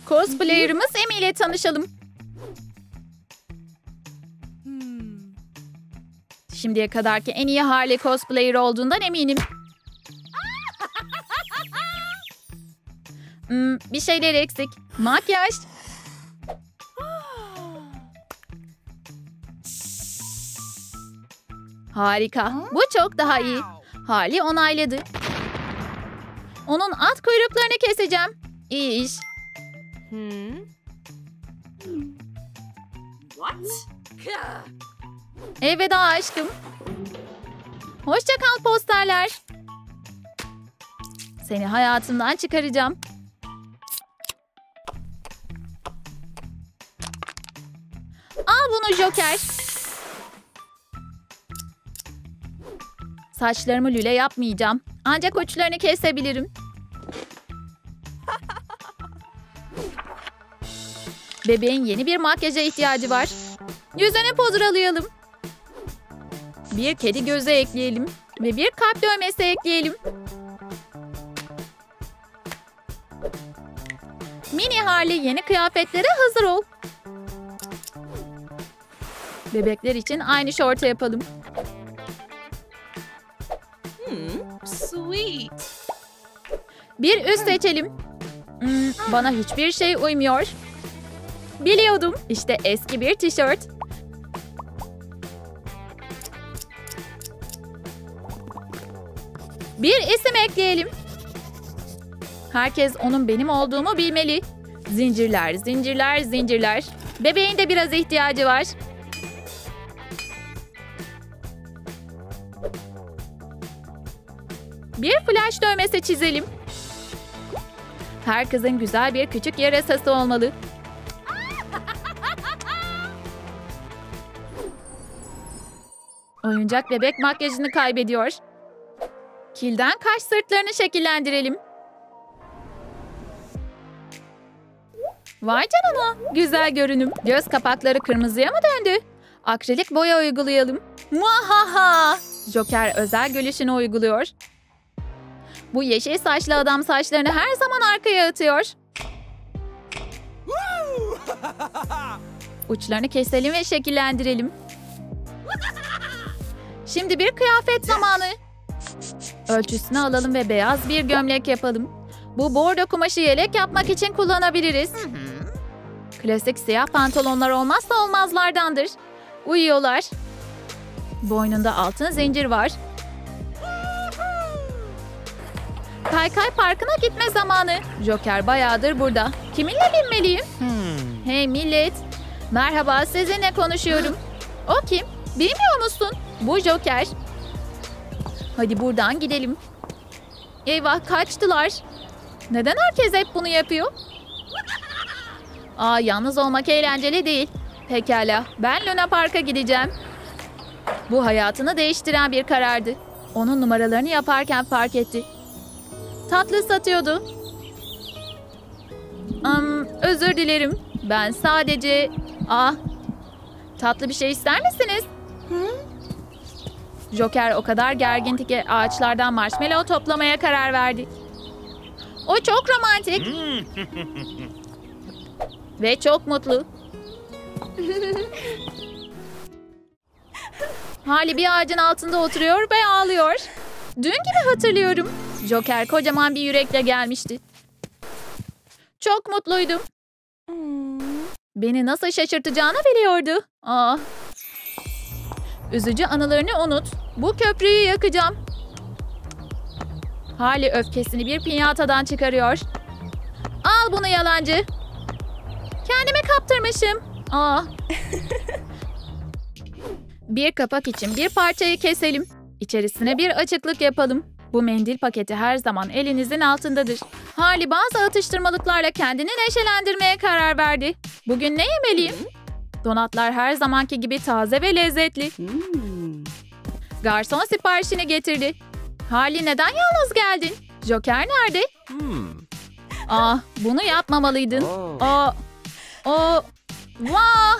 Cosplayer'ımız Amy ile tanışalım. Şimdiye kadarki en iyi Harley cosplayer olduğundan eminim. Bir şeyler eksik. Makyaj. Harika. Bu çok daha iyi. Harley onayladı. Onun at kuyruklarını keseceğim. İyi iş. What? Elveda aşkım. Hoşça kal posterler. Seni hayatımdan çıkaracağım. Al bunu Joker. Saçlarımı lüle yapmayacağım. Ancak uçlarını kesebilirim. Bebeğin yeni bir makyaja ihtiyacı var. Yüzüne pudralayalım. Bir kedi gözü ekleyelim. Ve bir kalp dövmesi ekleyelim. Mini Harley yeni kıyafetlere hazır ol. Bebekler için aynı şortu yapalım. Sweet. Bir üst seçelim. Bana hiçbir şey uymuyor. Biliyordum. İşte eski bir tişört. Bir isim ekleyelim. Herkes onun benim olduğumu bilmeli. Zincirler, zincirler, zincirler. Bebeğin de biraz ihtiyacı var. Bir flash dövmesi çizelim. Her kızın güzel bir küçük yarasası olmalı. Oyuncak bebek makyajını kaybediyor. Kilden kaş sırtlarını şekillendirelim. Vay canına, güzel görünüm. Göz kapakları kırmızıya mı döndü? Akrilik boya uygulayalım. Muahaha! Joker özel gülüşünü uyguluyor. Bu yeşil saçlı adam saçlarını her zaman arkaya atıyor. Uçlarını keselim ve şekillendirelim. Şimdi bir kıyafet zamanı. Ölçüsünü alalım ve beyaz bir gömlek yapalım. Bu bordo kumaşı yelek yapmak için kullanabiliriz. Klasik siyah pantolonlar olmazsa olmazlardandır. Uyuyorlar. Boynunda altın zincir var. Kaykay parkına gitme zamanı. Joker bayağıdır burada. Kiminle binmeliyim? Hey millet. Merhaba, sizinle konuşuyorum. O kim? Bilmiyor musun? Bu Joker. Hadi buradan gidelim. Eyvah, kaçtılar. Neden herkes hep bunu yapıyor? Yalnız olmak eğlenceli değil. Pekala, ben Luna Park'a gideceğim. Bu hayatını değiştiren bir karardı. Onun numaralarını yaparken fark etti. Tatlı satıyordu. Özür dilerim. Ben sadece... tatlı bir şey ister misiniz? Joker o kadar gergindi ki ağaçlardan marshmallow toplamaya karar verdi. O çok romantik. Ve çok mutlu. Harley bir ağacın altında oturuyor ve ağlıyor. Dün gibi hatırlıyorum. Joker kocaman bir yürekle gelmişti. Çok mutluydum. Beni nasıl şaşırtacağını biliyordu. Üzücü anılarını unut. Bu köprüyü yakacağım. Harley öfkesini bir pinyatadan çıkarıyor. Al bunu yalancı. Kendimi kaptırmışım. Bir kapak için bir parçayı keselim. İçerisine bir açıklık yapalım. Bu mendil paketi her zaman elinizin altındadır. Harley bazı atıştırmalıklarla kendini neşelendirmeye karar verdi. Bugün ne yemeliyim? Donatlar her zamanki gibi taze ve lezzetli. Garson siparişini getirdi. Harley neden yalnız geldin? Joker nerede? Bunu yapmamalıydın. Vah!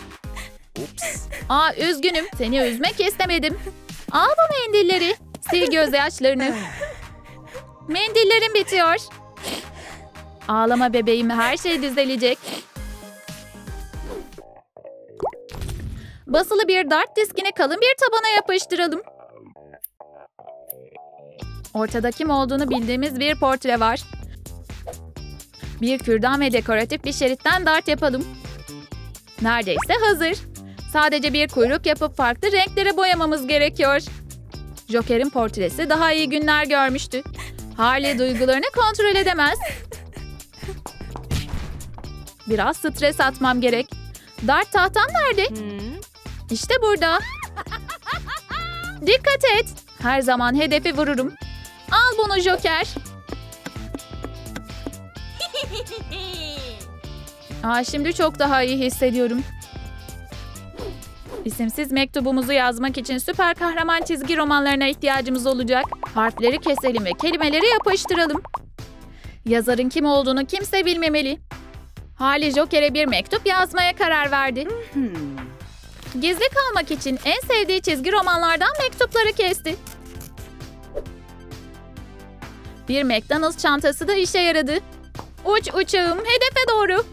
Üzgünüm. Seni üzmek istemedim. Al bu mendilleri. Sil gözyaşlarını. Mendillerim bitiyor. Ağlama bebeğim, her şey düzelecek. Basılı bir dart diskini kalın bir tabana yapıştıralım. Ortada kim olduğunu bildiğimiz bir portre var. Bir kürdan ve dekoratif bir şeritten dart yapalım. Neredeyse hazır. Sadece bir kuyruk yapıp farklı renklere boyamamız gerekiyor. Joker'in portresi daha iyi günler görmüştü. Harley duygularını kontrol edemez. Biraz stres atmam gerek. Dart tahtam nerede? İşte burada. Dikkat et. Her zaman hedefi vururum. Al bunu Joker. Şimdi çok daha iyi hissediyorum. İsimsiz mektubumuzu yazmak için süper kahraman çizgi romanlarına ihtiyacımız olacak. Harfleri keselim ve kelimeleri yapıştıralım. Yazarın kim olduğunu kimse bilmemeli. Harley Joker'e bir mektup yazmaya karar verdi. Gizli kalmak için en sevdiği çizgi romanlardan mektupları kesti. Bir McDonald's çantası da işe yaradı. Uç uçağım, hedefe doğru.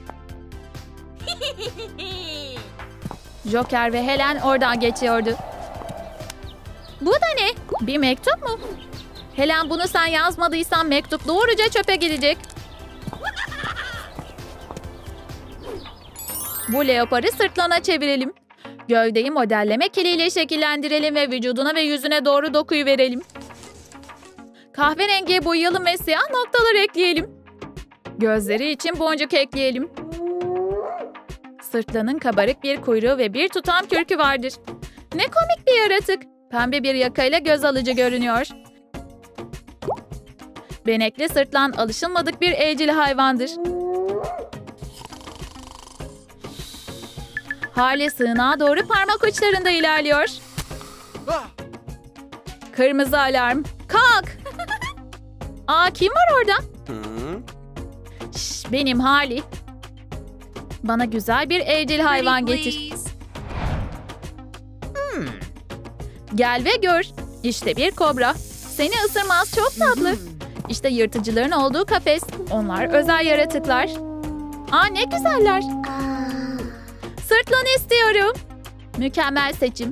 Joker ve Helen oradan geçiyordu. Bu da ne? Bir mektup mu? Helen, bunu sen yazmadıysan mektup doğruca çöpe gidecek. Bu leoparı sırtlana çevirelim. Gövdeyi modelleme kiliyle şekillendirelim ve vücuduna ve yüzüne doğru dokuyu verelim. Kahverengiye boyayalım ve siyah noktalar ekleyelim. Gözleri için boncuk ekleyelim. Sırtlanın kabarık bir kuyruğu ve bir tutam kürkü vardır. Ne komik bir yaratık. Pembe bir yakayla göz alıcı görünüyor. Benekli sırtlan alışılmadık bir evcil hayvandır. Harley sığınağa doğru parmak uçlarında ilerliyor. Kırmızı alarm. Kalk! Kim var orada? Şş, benim Harley. Bana güzel bir evcil hayvan getir. Gel ve gör. İşte bir kobra. Seni ısırmaz, çok tatlı. İşte yırtıcıların olduğu kafes. Onlar özel yaratıklar. Ne güzeller. Sırtlan istiyorum. Mükemmel seçim.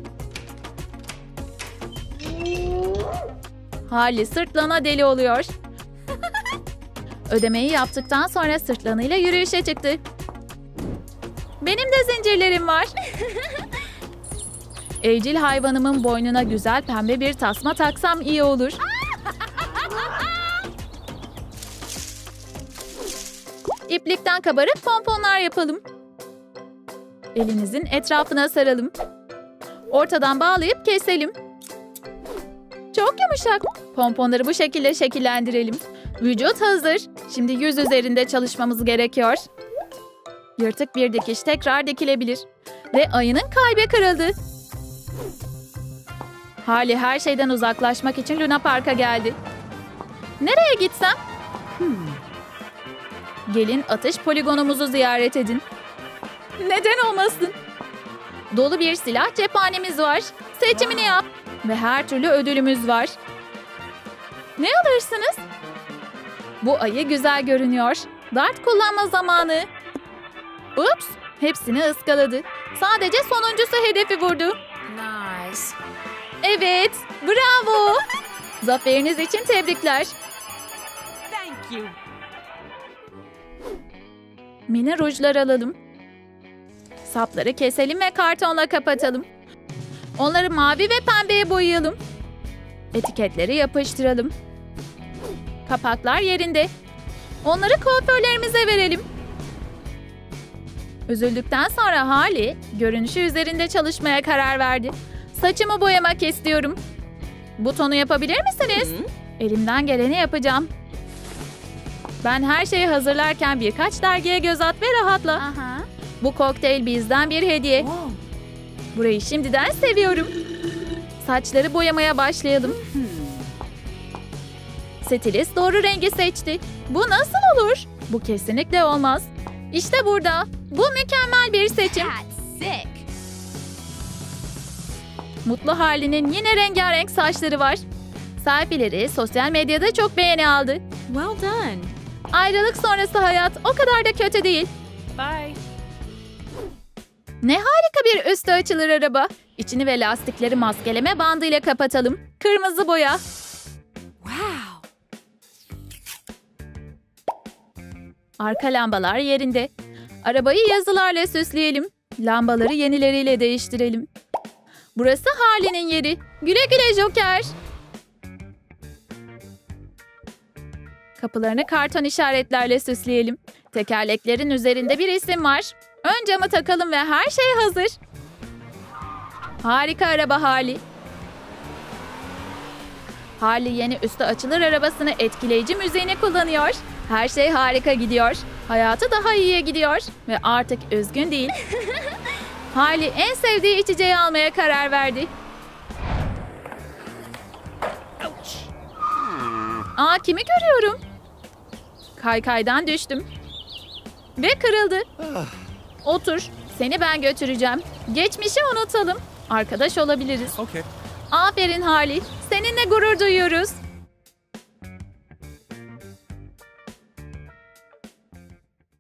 Harley sırtlana deli oluyor. Ödemeyi yaptıktan sonra sırtlanıyla yürüyüşe çıktı. Benim de zincirlerim var. Evcil hayvanımın boynuna güzel pembe bir tasma taksam iyi olur. İplikten kabarık pomponlar yapalım. Elinizin etrafına saralım. Ortadan bağlayıp keselim. Çok yumuşak. Pomponları bu şekilde şekillendirelim. Vücut hazır. Şimdi yüz üzerinde çalışmamız gerekiyor. Yırtık bir dikiş tekrar dikilebilir. Ve ayının kalbi kırıldı. Harley her şeyden uzaklaşmak için Luna Park'a geldi. Nereye gitsem? Gelin atış poligonumuzu ziyaret edin. Neden olmasın? Dolu bir silah cephanemiz var. Seçimini yap. Ve her türlü ödülümüz var. Ne alırsınız? Bu ayı güzel görünüyor. Dart kullanma zamanı. Ups! Hepsini ıskaladı. Sadece sonuncusu hedefi vurdu. Nice. Evet, bravo. Zaferiniz için tebrikler. Thank you. Mini rujlar alalım. Sapları keselim ve kartonla kapatalım. Onları mavi ve pembeye boyayalım. Etiketleri yapıştıralım. Kapaklar yerinde. Onları kuaförlerimize verelim. Üzüldükten sonra Harley, görünüşü üzerinde çalışmaya karar verdi. Saçımı boyamak istiyorum. Bu tonu yapabilir misiniz? Elimden geleni yapacağım. Ben her şeyi hazırlarken birkaç dergiye göz at ve rahatla. Bu kokteyl bizden bir hediye. Burayı şimdiden seviyorum. Saçları boyamaya başlayalım. Stilist doğru rengi seçti. Bu nasıl olur? Bu kesinlikle olmaz. İşte burada. Bu mükemmel bir seçim. Mutlu Harley'nin yine rengarenk saçları var. Selfie'leri sosyal medyada çok beğeni aldı. Well done. Ayrılık sonrası hayat o kadar da kötü değil. Bye. Ne harika bir üstü açılır araba. İçini ve lastikleri maskeleme bandıyla kapatalım. Kırmızı boya. Wow. Arka lambalar yerinde. Arabayı yazılarla süsleyelim. Lambaları yenileriyle değiştirelim. Burası Harley'nin yeri. Güle güle Joker. Kapılarını karton işaretlerle süsleyelim. Tekerleklerin üzerinde bir isim var. Ön camı takalım ve her şey hazır. Harika araba Harley. Harley yeni üstü açılır arabasını etkileyici müziğini kullanıyor. Her şey harika gidiyor. Hayatı daha iyiye gidiyor. Ve artık üzgün değil. Harley en sevdiği içeceği almaya karar verdi. Aa, kimi görüyorum? Kaykaydan düştüm. Ve kırıldı. Otur. Seni ben götüreceğim. Geçmişi unutalım. Arkadaş olabiliriz. Okay. Aferin Harley. Seninle gurur duyuyoruz.